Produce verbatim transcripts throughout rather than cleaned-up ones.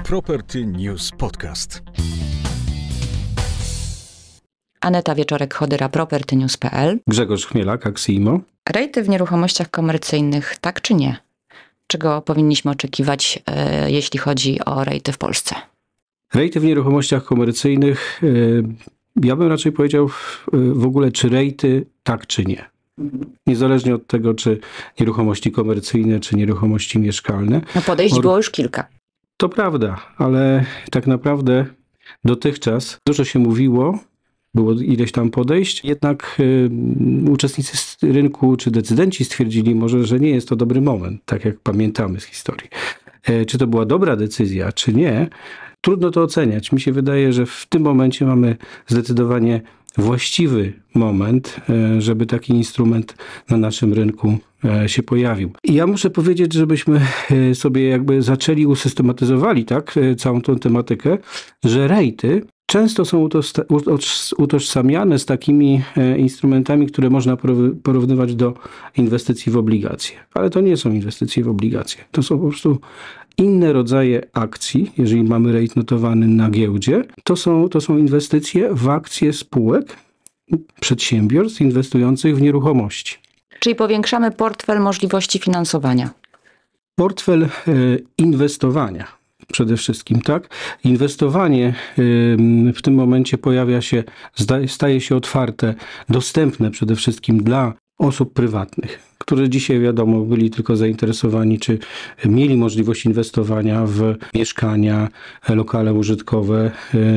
Property News Podcast. Aneta Wieczorek-Chodyra, property news kropka p l. Grzegorz Chmielak, Axiimo. Rejty w nieruchomościach komercyjnych, tak czy nie? Czego powinniśmy oczekiwać, e, jeśli chodzi o rejty w Polsce? Rejty w nieruchomościach komercyjnych, e, ja bym raczej powiedział w, w ogóle, czy rejty tak czy nie. Niezależnie od tego, czy nieruchomości komercyjne, czy nieruchomości mieszkalne. No podejść Or... było już kilka. To prawda, ale tak naprawdę dotychczas dużo się mówiło, było ileś tam podejść, jednak y, uczestnicy rynku czy decydenci stwierdzili może, że nie jest to dobry moment, tak jak pamiętamy z historii. E, czy to była dobra decyzja, czy nie, trudno to oceniać. Mi się wydaje, że w tym momencie mamy zdecydowanie właściwy moment, e, żeby taki instrument na naszym rynku e, się pojawił. I ja muszę powiedzieć, żebyśmy e, sobie jakby zaczęli usystematyzowali tak, e, całą tą tematykę, że rejty często są utożsamiane z takimi instrumentami, które można porównywać do inwestycji w obligacje. Ale to nie są inwestycje w obligacje. To są po prostu inne rodzaje akcji. Jeżeli mamy rejt notowany na giełdzie, to są, to są inwestycje w akcje spółek, przedsiębiorstw inwestujących w nieruchomości. Czyli powiększamy portfel możliwości finansowania. Portfel e, inwestowania. Przede wszystkim, tak? Inwestowanie w tym momencie pojawia się, staje się otwarte, dostępne przede wszystkim dla osób prywatnych, którzy dzisiaj, wiadomo, byli tylko zainteresowani, czy mieli możliwość inwestowania w mieszkania, lokale użytkowe.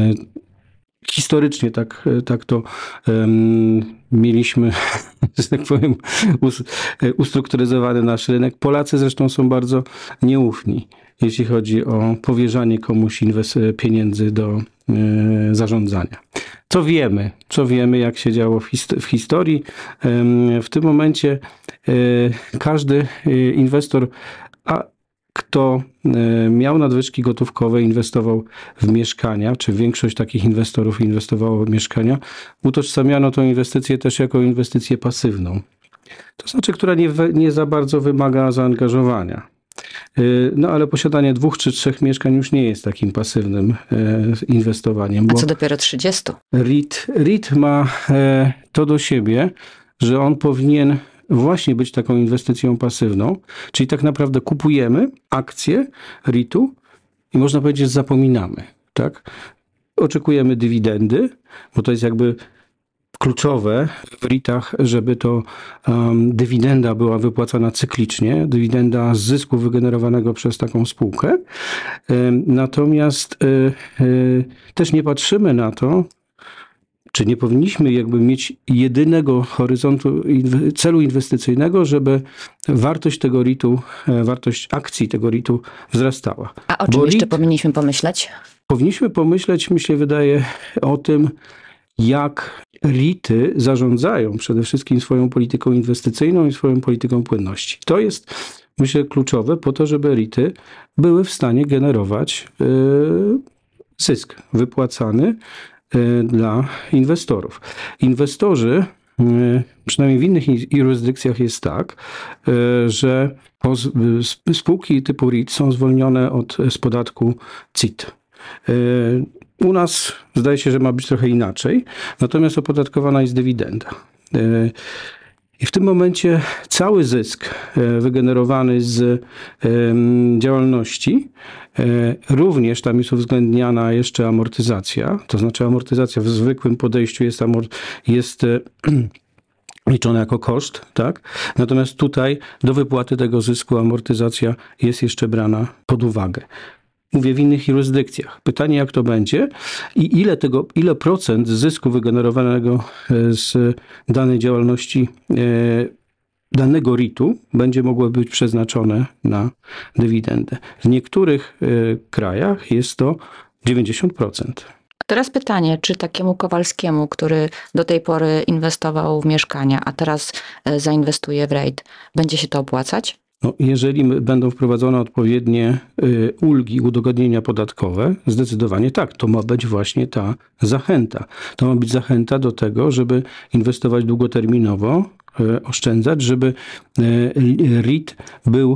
Historycznie tak, tak to um, mieliśmy, że tak powiem, ustrukturyzowany nasz rynek. Polacy zresztą są bardzo nieufni, jeśli chodzi o powierzanie komuś inwest- pieniędzy do y, zarządzania. Co wiemy? Co wiemy, jak się działo w, hist- w historii? Y, w tym momencie y, każdy y, inwestor, a kto y, miał nadwyżki gotówkowe, inwestował w mieszkania, czy większość takich inwestorów inwestowało w mieszkania, utożsamiano tą inwestycję też jako inwestycję pasywną. To znaczy, która nie, nie za bardzo wymaga zaangażowania. No ale posiadanie dwóch czy trzech mieszkań już nie jest takim pasywnym inwestowaniem. A co dopiero trzydziestu? REIT, REIT ma to do siebie, że on powinien właśnie być taką inwestycją pasywną, czyli tak naprawdę kupujemy akcje ritu i można powiedzieć, że zapominamy. Tak? Oczekujemy dywidendy, bo to jest jakby kluczowe w ritach, żeby to um, dywidenda była wypłacana cyklicznie, dywidenda z zysku wygenerowanego przez taką spółkę. Um, natomiast y, y, też nie patrzymy na to, czy nie powinniśmy jakby mieć jedynego horyzontu, inw- celu inwestycyjnego, żeby wartość tego ritu, wartość akcji tego ritu wzrastała. A o czym Bo jeszcze REIT, powinniśmy pomyśleć? Powinniśmy pomyśleć, mi się wydaje, o tym, jak rity zarządzają przede wszystkim swoją polityką inwestycyjną i swoją polityką płynności. To jest, myślę, kluczowe po to, żeby rity były w stanie generować yy, zysk wypłacany yy, dla inwestorów. Inwestorzy, yy, przynajmniej w innych jurysdykcjach jest tak, yy, że poz- spółki typu REIT są zwolnione od, z podatku C I T. Yy, U nas zdaje się, że ma być trochę inaczej, natomiast opodatkowana jest dywidenda. I w tym momencie cały zysk wygenerowany z działalności, również tam jest uwzględniana jeszcze amortyzacja, to znaczy amortyzacja w zwykłym podejściu jest, amort- jest liczona jako koszt, tak? Natomiast tutaj do wypłaty tego zysku amortyzacja jest jeszcze brana pod uwagę. Mówię w innych jurysdykcjach. Pytanie, jak to będzie i ile tego, ile procent zysku wygenerowanego z danej działalności danego ritu będzie mogło być przeznaczone na dywidendę. W niektórych krajach jest to dziewięćdziesiąt procent. Teraz pytanie, czy takiemu Kowalskiemu, który do tej pory inwestował w mieszkania, a teraz zainwestuje w rejt, będzie się to opłacać? No, jeżeli będą wprowadzone odpowiednie y, ulgi, udogodnienia podatkowe, zdecydowanie tak, to ma być właśnie ta zachęta. To ma być zachęta do tego, żeby inwestować długoterminowo, y, oszczędzać, żeby y, REIT był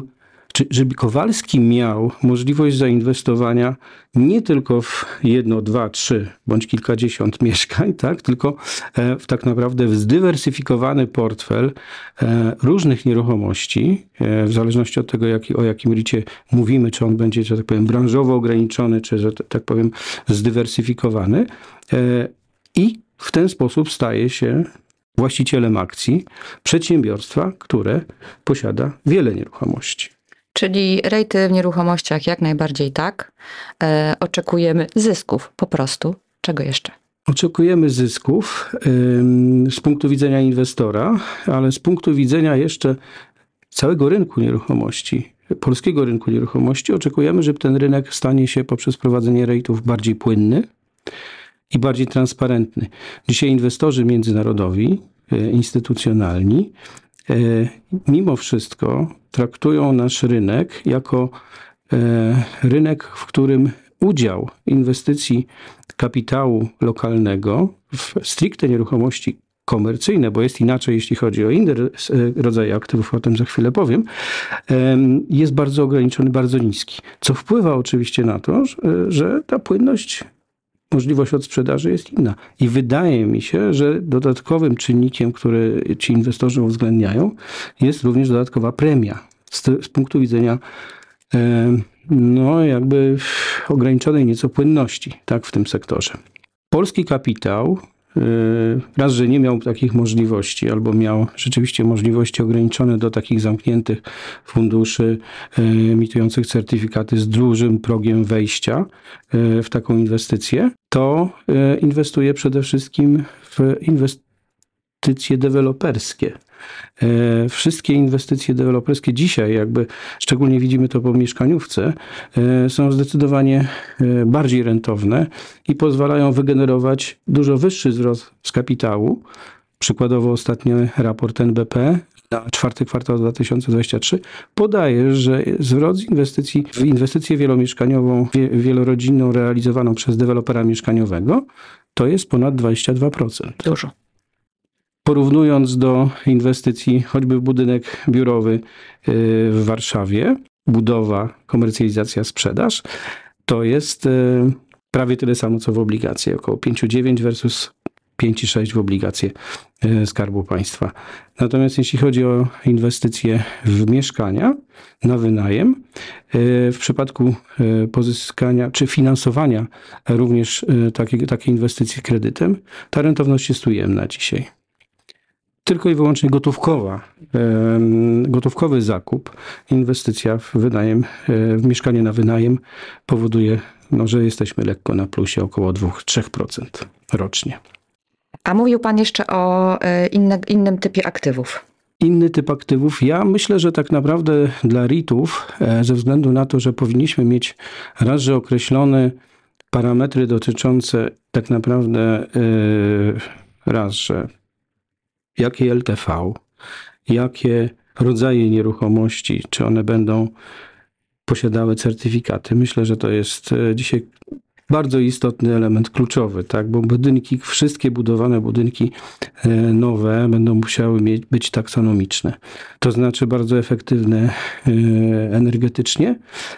czy, żeby Kowalski miał możliwość zainwestowania nie tylko w jedno, dwa, trzy bądź kilkadziesiąt mieszkań, tak, tylko w tak naprawdę w zdywersyfikowany portfel różnych nieruchomości, w zależności od tego, jaki, o jakim ricie mówimy, czy on będzie, że tak powiem, branżowo ograniczony, czy, że tak powiem, zdywersyfikowany. I w ten sposób staje się właścicielem akcji przedsiębiorstwa, które posiada wiele nieruchomości. Czyli rejty w nieruchomościach jak najbardziej tak. E, oczekujemy zysków po prostu. Czego jeszcze? Oczekujemy zysków ym, z punktu widzenia inwestora, ale z punktu widzenia jeszcze całego rynku nieruchomości, polskiego rynku nieruchomości, oczekujemy, że ten rynek stanie się poprzez prowadzenie rejtów bardziej płynny i bardziej transparentny. Dzisiaj inwestorzy międzynarodowi, instytucjonalni, mimo wszystko traktują nasz rynek jako rynek, w którym udział inwestycji kapitału lokalnego w stricte nieruchomości komercyjne, bo jest inaczej, jeśli chodzi o inne rodzaje aktywów, o tym za chwilę powiem, jest bardzo ograniczony, bardzo niski. Co wpływa oczywiście na to, że ta płynność, możliwość odsprzedaży jest inna. I wydaje mi się, że dodatkowym czynnikiem, który ci inwestorzy uwzględniają, jest również dodatkowa premia. Z, z punktu widzenia no jakby ograniczonej nieco płynności, tak, w tym sektorze. Polski kapitał raz, że nie miał takich możliwości, albo miał rzeczywiście możliwości ograniczone do takich zamkniętych funduszy emitujących certyfikaty z dużym progiem wejścia w taką inwestycję, to inwestuje przede wszystkim w inwestycje deweloperskie. Wszystkie inwestycje deweloperskie dzisiaj, jakby szczególnie widzimy to po mieszkaniówce, są zdecydowanie bardziej rentowne i pozwalają wygenerować dużo wyższy zwrot z kapitału. Przykładowo ostatni raport N B P na czwarty kwartał dwa tysiące dwudziesty trzeci podaje, że zwrot z inwestycji w inwestycję wielomieszkaniową, wielorodzinną realizowaną przez dewelopera mieszkaniowego to jest ponad dwadzieścia dwa procent. Dużo. Porównując do inwestycji choćby w budynek biurowy w Warszawie, budowa, komercjalizacja, sprzedaż, to jest prawie tyle samo co w obligacje, około pięć przecinek dziewięć versus pięć przecinek sześć w obligacje Skarbu Państwa. Natomiast jeśli chodzi o inwestycje w mieszkania na wynajem, w przypadku pozyskania czy finansowania również takiej, takiej inwestycji kredytem, ta rentowność jest ujemna dzisiaj. Tylko i wyłącznie gotówkowa, gotówkowy zakup, inwestycja w wynajem, w mieszkanie na wynajem powoduje, no, że jesteśmy lekko na plusie, około dwa do trzech procent rocznie. A mówił Pan jeszcze o inne, innym typie aktywów. Inny typ aktywów. Ja myślę, że tak naprawdę dla ritów, ze względu na to, że powinniśmy mieć raz, że określone parametry dotyczące tak naprawdę raz, że jakie L T V, jakie rodzaje nieruchomości, czy one będą posiadały certyfikaty. Myślę, że to jest dzisiaj bardzo istotny element kluczowy, tak? Bo budynki, wszystkie budowane budynki nowe będą musiały mieć, być taksonomiczne. To znaczy bardzo efektywne energetycznie,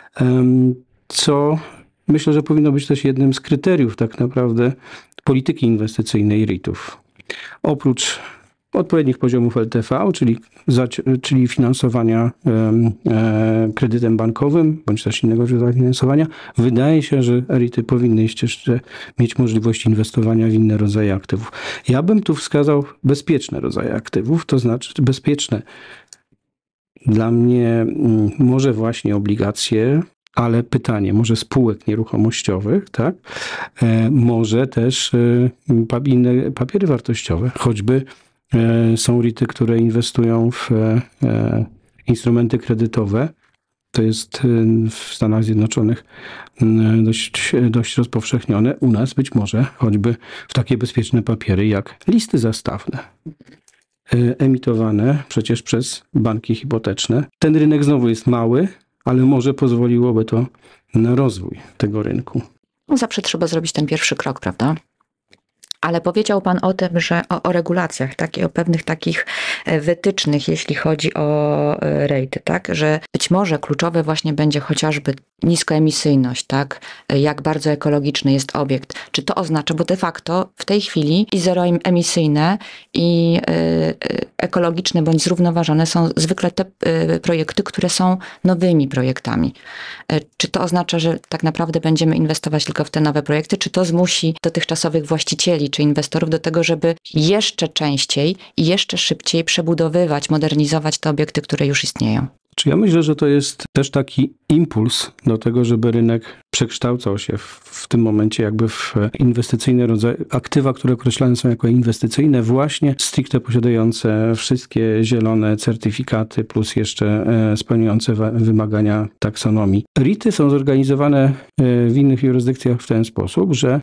co myślę, że powinno być też jednym z kryteriów tak naprawdę polityki inwestycyjnej ritów. Oprócz odpowiednich poziomów L T V, czyli, czyli finansowania e, kredytem bankowym, bądź też innego rodzaju finansowania, wydaje się, że rity powinny jeszcze mieć możliwość inwestowania w inne rodzaje aktywów. Ja bym tu wskazał bezpieczne rodzaje aktywów, to znaczy bezpieczne dla mnie może właśnie obligacje, ale pytanie, może spółek nieruchomościowych, tak? E, może też e, inne papiery wartościowe, choćby są rity, które inwestują w instrumenty kredytowe. To jest w Stanach Zjednoczonych dość, dość rozpowszechnione. U nas być może choćby w takie bezpieczne papiery jak listy zastawne, emitowane przecież przez banki hipoteczne. Ten rynek znowu jest mały, ale może pozwoliłoby to na rozwój tego rynku. No zawsze trzeba zrobić ten pierwszy krok, prawda? Ale powiedział Pan o tym, że o, o regulacjach, tak, i o pewnych takich wytycznych, jeśli chodzi o rejty, tak, że być może kluczowe właśnie będzie chociażby niskoemisyjność, tak, jak bardzo ekologiczny jest obiekt. Czy to oznacza, bo de facto w tej chwili i zeroemisyjne i y, ekologiczne bądź zrównoważone są zwykle te y, projekty, które są nowymi projektami. Y, czy to oznacza, że tak naprawdę będziemy inwestować tylko w te nowe projekty, czy to zmusi dotychczasowych właścicieli czy inwestorów do tego, żeby jeszcze częściej i jeszcze szybciej przebudowywać, modernizować te obiekty, które już istnieją? Czy ja myślę, że to jest też taki impuls do tego, żeby rynek przekształcał się w, w tym momencie jakby w inwestycyjne rodzaje, aktywa, które określane są jako inwestycyjne, właśnie stricte posiadające wszystkie zielone certyfikaty, plus jeszcze spełniające wymagania taksonomii. REIT-y są zorganizowane w innych jurysdykcjach w ten sposób, że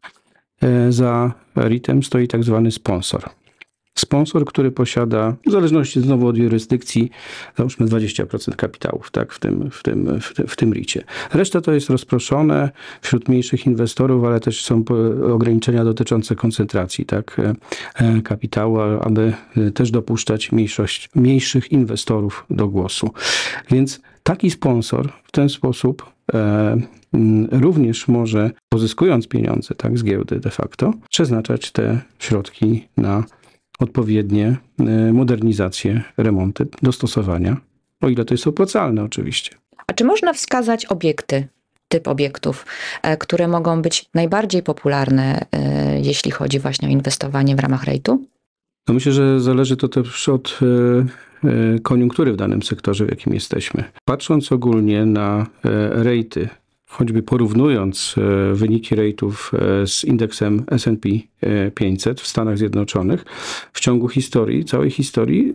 za REIT-em stoi tak zwany sponsor. Sponsor, który posiada, w zależności znowu od jurysdykcji, załóżmy dwadzieścia procent kapitałów, tak, w tym, w tym, w tym, w tym ricie. Reszta to jest rozproszone wśród mniejszych inwestorów, ale też są ograniczenia dotyczące koncentracji, tak, kapitału, aby też dopuszczać mniejszość, mniejszych inwestorów do głosu. Więc taki sponsor w ten sposób e, również może, pozyskując pieniądze, tak, z giełdy de facto, przeznaczać te środki na odpowiednie modernizacje, remonty, dostosowania, o ile to jest opłacalne oczywiście. A czy można wskazać obiekty, typ obiektów, które mogą być najbardziej popularne, jeśli chodzi właśnie o inwestowanie w ramach rejtu? No myślę, że zależy to też od koniunktury w danym sektorze, w jakim jesteśmy. Patrząc ogólnie na rejty, choćby porównując wyniki rejtów z indeksem S and P pięćset w Stanach Zjednoczonych, w ciągu historii, całej historii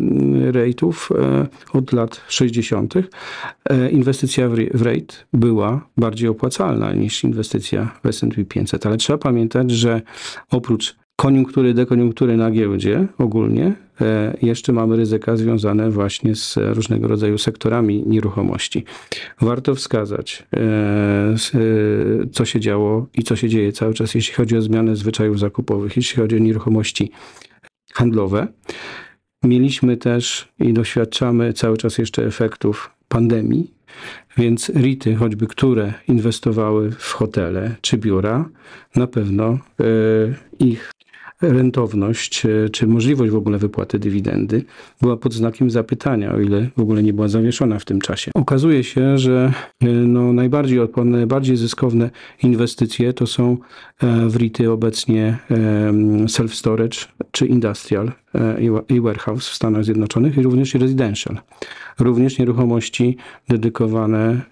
rejtów od lat sześćdziesiątych inwestycja w rejt była bardziej opłacalna niż inwestycja w S and P pięćset. Ale trzeba pamiętać, że oprócz koniunktury, dekoniunktury na giełdzie ogólnie, jeszcze mamy ryzyka związane właśnie z różnego rodzaju sektorami nieruchomości. Warto wskazać, co się działo i co się dzieje cały czas, jeśli chodzi o zmianę zwyczajów zakupowych, jeśli chodzi o nieruchomości handlowe. Mieliśmy też i doświadczamy cały czas jeszcze efektów pandemii, więc rejty, choćby które inwestowały w hotele czy biura, na pewno ich rentowność, czy możliwość w ogóle wypłaty dywidendy była pod znakiem zapytania, o ile w ogóle nie była zawieszona w tym czasie. Okazuje się, że no najbardziej odporne, najbardziej zyskowne inwestycje to są w rejty obecnie self-storage czy industrial i warehouse w Stanach Zjednoczonych i również residential. Również nieruchomości dedykowane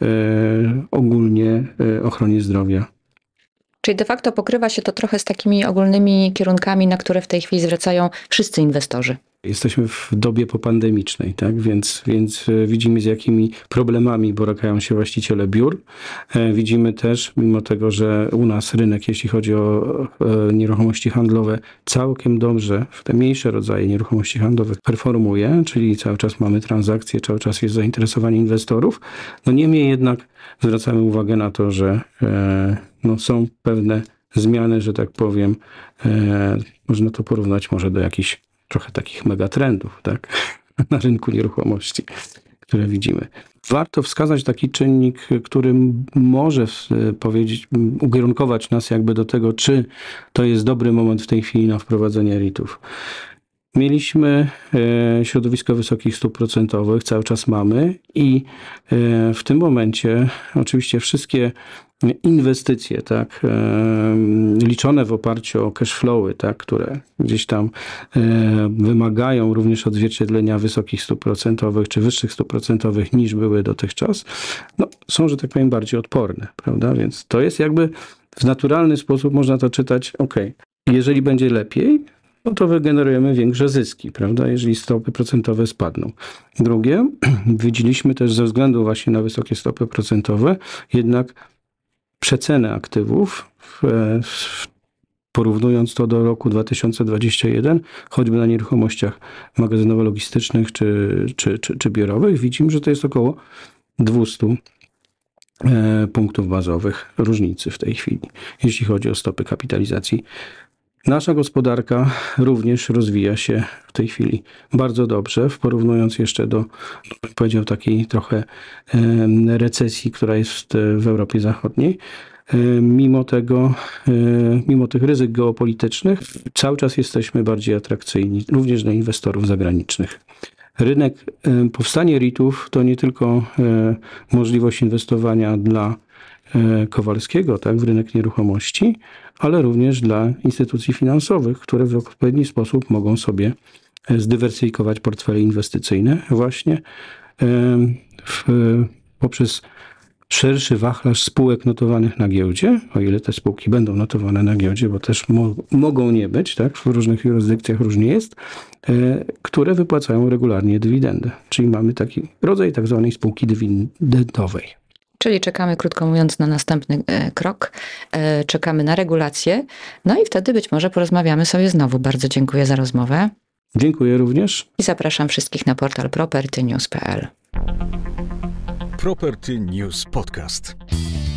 ogólnie ochronie zdrowia. Czyli de facto pokrywa się to trochę z takimi ogólnymi kierunkami, na które w tej chwili zwracają wszyscy inwestorzy. Jesteśmy w dobie popandemicznej, tak? Więc, więc widzimy, z jakimi problemami borykają się właściciele biur. Widzimy też, mimo tego, że u nas rynek, jeśli chodzi o nieruchomości handlowe, całkiem dobrze w te mniejsze rodzaje nieruchomości handlowych performuje, czyli cały czas mamy transakcje, cały czas jest zainteresowanie inwestorów. No niemniej jednak zwracamy uwagę na to, że no, są pewne zmiany, że tak powiem, można to porównać może do jakichś trochę takich megatrendów, tak, na rynku nieruchomości, które widzimy. Warto wskazać taki czynnik, który może powiedzieć, ukierunkować nas jakby do tego, czy to jest dobry moment w tej chwili na wprowadzenie rejtów. Mieliśmy środowisko wysokich stóp procentowych, cały czas mamy i w tym momencie oczywiście wszystkie inwestycje, tak, liczone w oparciu o cash flowy, tak, które gdzieś tam wymagają również odzwierciedlenia wysokich stóp procentowych czy wyższych stóp procentowych niż były dotychczas, no, są, że tak powiem, bardziej odporne, prawda? Więc to jest jakby w naturalny sposób można to czytać, ok, jeżeli będzie lepiej, no to wygenerujemy większe zyski, prawda, jeżeli stopy procentowe spadną. Drugie, widzieliśmy też ze względu właśnie na wysokie stopy procentowe, jednak przecenę aktywów, w, w, porównując to do roku dwa tysiące dwudziestego pierwszego, choćby na nieruchomościach magazynowo-logistycznych czy, czy, czy, czy biurowych, widzimy, że to jest około dwieście e, punktów bazowych różnicy w tej chwili, jeśli chodzi o stopy kapitalizacji Nasza gospodarka również rozwija się w tej chwili bardzo dobrze, porównując jeszcze do, bym powiedział, takiej trochę recesji, która jest w Europie Zachodniej. Mimo tego, mimo tych ryzyk geopolitycznych, cały czas jesteśmy bardziej atrakcyjni, również dla inwestorów zagranicznych. Rynek, powstanie R I T-ów to nie tylko możliwość inwestowania dla Kowalskiego, tak, w rynek nieruchomości, ale również dla instytucji finansowych, które w odpowiedni sposób mogą sobie zdywersyfikować portfele inwestycyjne właśnie w, poprzez szerszy wachlarz spółek notowanych na giełdzie, o ile te spółki będą notowane na giełdzie, bo też mo- mogą nie być, tak, w różnych jurysdykcjach różnie jest, e, które wypłacają regularnie dywidendę. Czyli mamy taki rodzaj tak zwanej spółki dywidendowej. Czyli czekamy, krótko mówiąc, na następny e, krok, e, czekamy na regulacje, no i wtedy być może porozmawiamy sobie znowu. Bardzo dziękuję za rozmowę. Dziękuję również. I zapraszam wszystkich na portal property news kropka p l. Property News Podcast.